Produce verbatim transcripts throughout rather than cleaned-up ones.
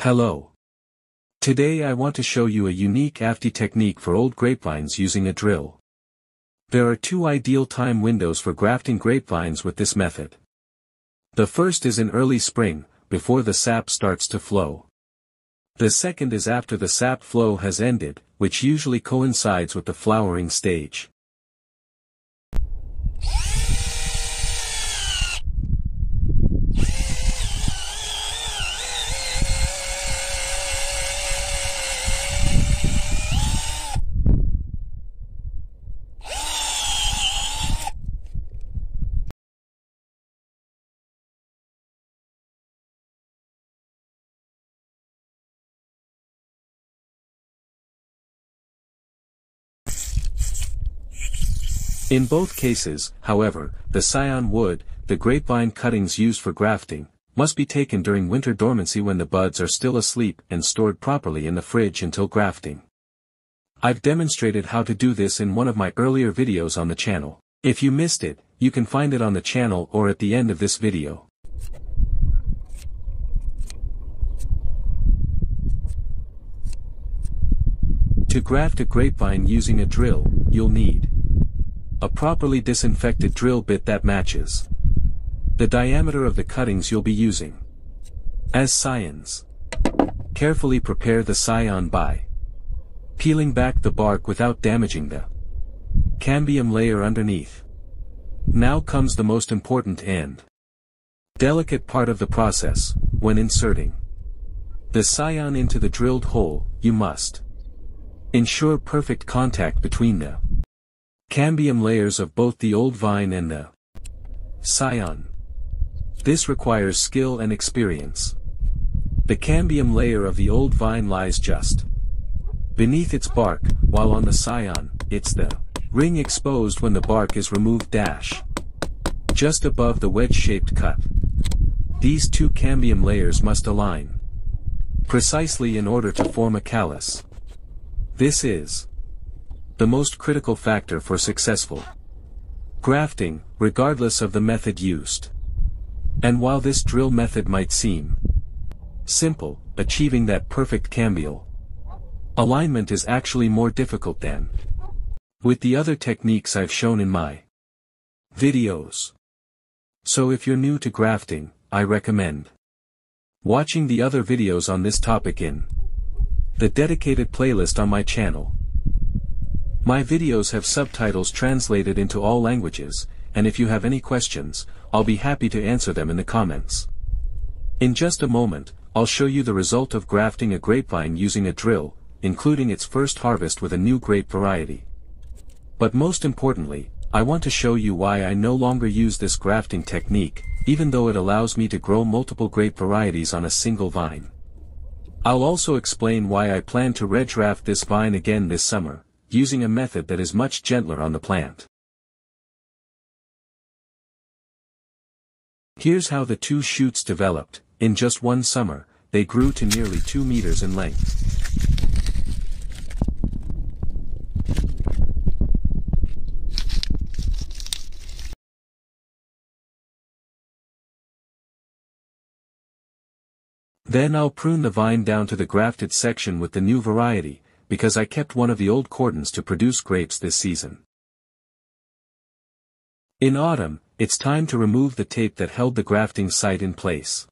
Hello. Today I want to show you a unique A F T technique for old grapevines using a drill. There are two ideal time windows for grafting grapevines with this method. The first is in early spring, before the sap starts to flow. The second is after the sap flow has ended, which usually coincides with the flowering stage. In both cases, however, the scion wood, the grapevine cuttings used for grafting, must be taken during winter dormancy when the buds are still asleep and stored properly in the fridge until grafting. I've demonstrated how to do this in one of my earlier videos on the channel. If you missed it, you can find it on the channel or at the end of this video. To graft a grapevine using a drill, you'll need a properly disinfected drill bit that matches the diameter of the cuttings you'll be using. As scions, carefully prepare the scion by peeling back the bark without damaging the cambium layer underneath. Now comes the most important and delicate part of the process. When inserting the scion into the drilled hole, you must ensure perfect contact between the cambium layers of both the old vine and the scion. This requires skill and experience. The cambium layer of the old vine lies just beneath its bark, while on the scion, it's the ring exposed when the bark is removed dash just above the wedge-shaped cut. These two cambium layers must align precisely in order to form a callus. This is the most critical factor for successful grafting, regardless of the method used. And while this drill method might seem simple, achieving that perfect cambial alignment is actually more difficult than with the other techniques I've shown in my videos. So if you're new to grafting, I recommend watching the other videos on this topic in the dedicated playlist on my channel. My videos have subtitles translated into all languages, and if you have any questions, I'll be happy to answer them in the comments. In just a moment, I'll show you the result of grafting a grapevine using a drill, including its first harvest with a new grape variety. But most importantly, I want to show you why I no longer use this grafting technique, even though it allows me to grow multiple grape varieties on a single vine. I'll also explain why I plan to redraft this vine again this summer, using a method that is much gentler on the plant. Here's how the two shoots developed. In just one summer, they grew to nearly two meters in length. Then I'll prune the vine down to the grafted section with the new variety, because I kept one of the old cordons to produce grapes this season. In autumn, it's time to remove the tape that held the grafting site in place.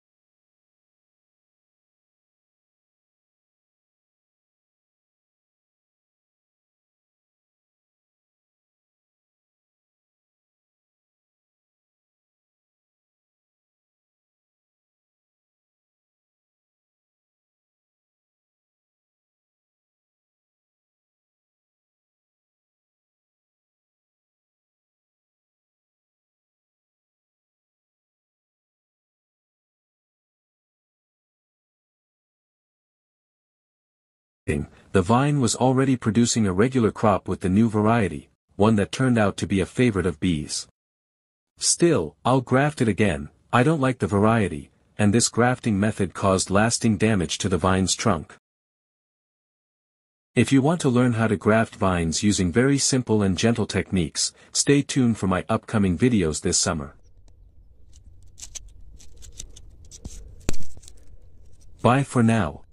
The vine was already producing a regular crop with the new variety, one that turned out to be a favorite of bees. Still, I'll graft it again. I don't like the variety, and this grafting method caused lasting damage to the vine's trunk. If you want to learn how to graft vines using very simple and gentle techniques, stay tuned for my upcoming videos this summer. Bye for now.